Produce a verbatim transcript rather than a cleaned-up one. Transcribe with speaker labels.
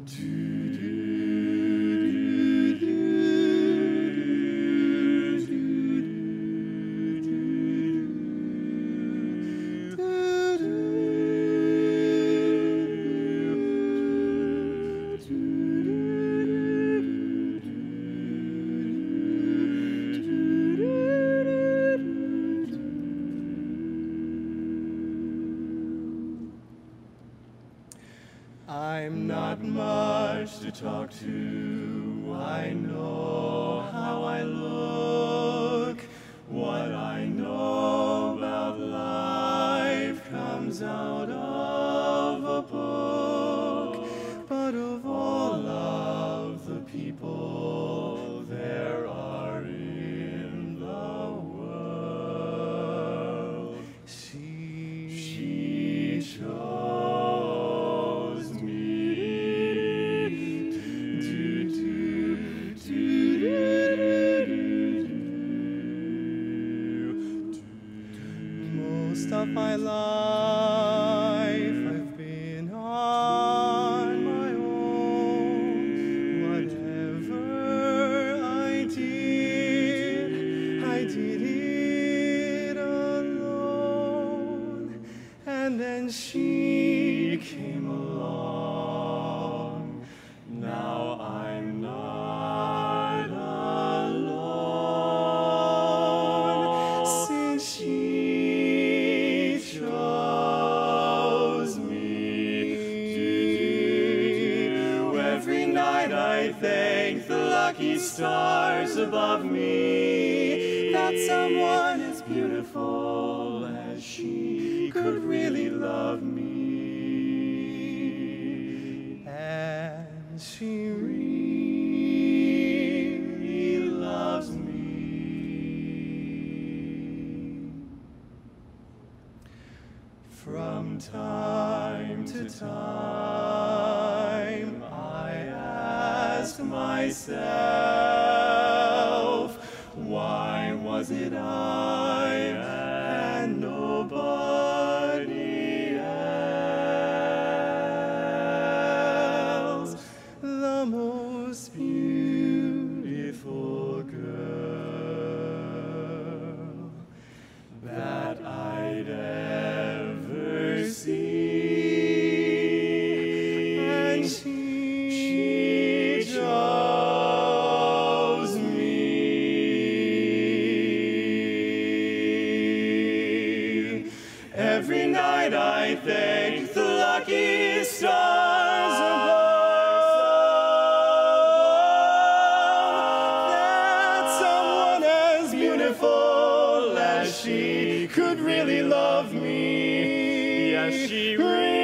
Speaker 1: I'm not much to talk to, I know how I look. What I know about life comes out of a book. But of all of the people there are in the world, she, she chose me. Do, do, do, do, do. Most of my life I've been on my own. Whatever I did, I did it alone. And then she came along. Now I'm not alone, since she chose me. Every night I thank the lucky stars above me that someone as beautiful as she could really love me. And she really loves me. From time to time I ask myself, why was it I and nobody else? The most beautiful girl that I'd ever seen, and she, she chose me. Every night I thank the lucky stars above that someone as beautiful as she could really love me. Yes, she really